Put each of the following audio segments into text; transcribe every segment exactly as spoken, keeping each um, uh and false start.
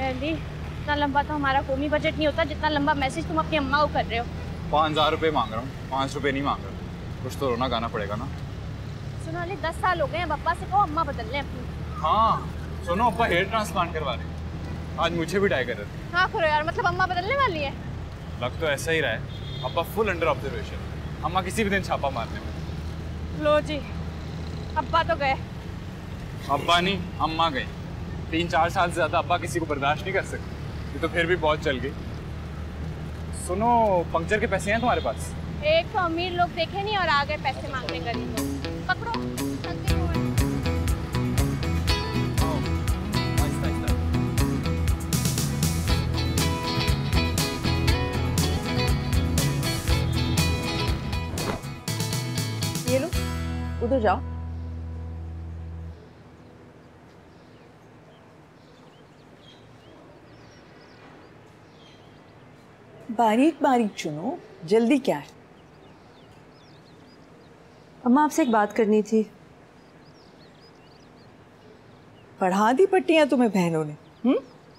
दी, इतना लंबा तो हमारा कोई बजट नहीं होता जितना लंबा मैसेज तुम अपनी अम्मा को कर रहे हो। पाँच हजार रुपये मांग रहा हूँ, पाँच रुपये नहीं मांग रहा। कुछ तो रोना गाना पड़ेगा ना। सुनो अली, दस साल हो गए हैं, अब्बा से कहो अम्मा बदल लें अपनी। हाँ सुनो, अब्बा हेयर ट्रांसप्लांट करवा रहे हैं, आज मुझे भी डाई कर रहे थे। हाँ करो यार, मतलब अम्मा बदलने वाली है। लग तो ऐसा ही रहा है, अब्बा फुल अंडर ऑब्जर्वेशन, अम्मा किसी भी दिन छापा मारने में। लो जी, अब्बा तो गए। अब्बा नहीं, अम्मा गई। तीन चार साल से ज्यादा अब्बा किसी को बर्दाश्त नहीं कर सकते, ये तो फिर भी बहुत चल गई। सुनो, पंक्चर के पैसे हैं तुम्हारे पास? एक तो अमीर लोग देखे नहीं और आ गए पैसे मांगने गरीब लोग। पकड़ो। ये लो, उधर जाओ। बारीक बारीक चुनो, जल्दी क्या है? अम्मा आपसे एक बात करनी थी। पढ़ा दी पट्टियां तुम्हें बहनों ने? हम्म?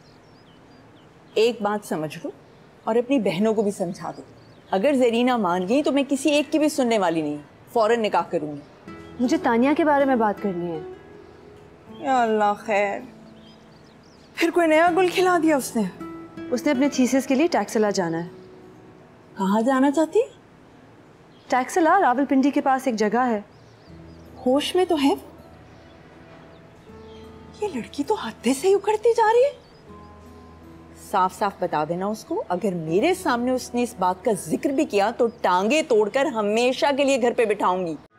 एक बात समझ लो और अपनी बहनों को भी समझा दो, अगर जरीना मान गई तो मैं किसी एक की भी सुनने वाली नहीं, फौरन निकाह करूंगी। मुझे तानिया के बारे में बात करनी है। या अल्लाह खैर, फिर कोई नया गुल खिला दिया उसने? उसने अपने थीसिस के लिए टैक्सला जाना है। कहाँ जाना चाहती? टैक्सला रावलपिंडी के पास एक जगह है। होश में तो है? ये लड़की तो हद से ही उखड़ती जा रही है। साफ साफ बता देना उसको, अगर मेरे सामने उसने इस बात का जिक्र भी किया तो टांगे तोड़कर हमेशा के लिए घर पे बिठाऊंगी।